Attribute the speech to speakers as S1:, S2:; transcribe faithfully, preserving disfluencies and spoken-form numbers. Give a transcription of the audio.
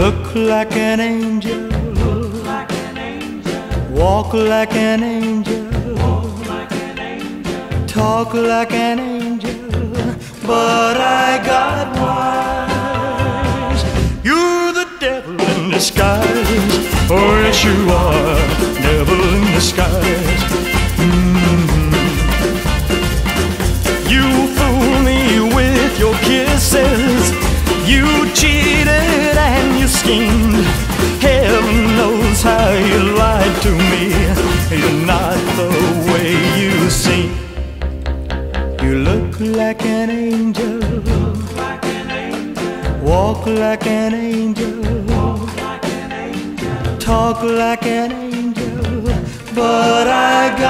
S1: look like an angel, walk like an angel, talk like an angel, but I got wise. You're the devil in disguise, oh yes you are, devil in disguise. Mm-hmm. You fool me with your kisses, you cheated and you schemed. Heaven knows how you lied to me. You're not the way you seem. You look like an angel, walk like an angel, talk like an angel, but I got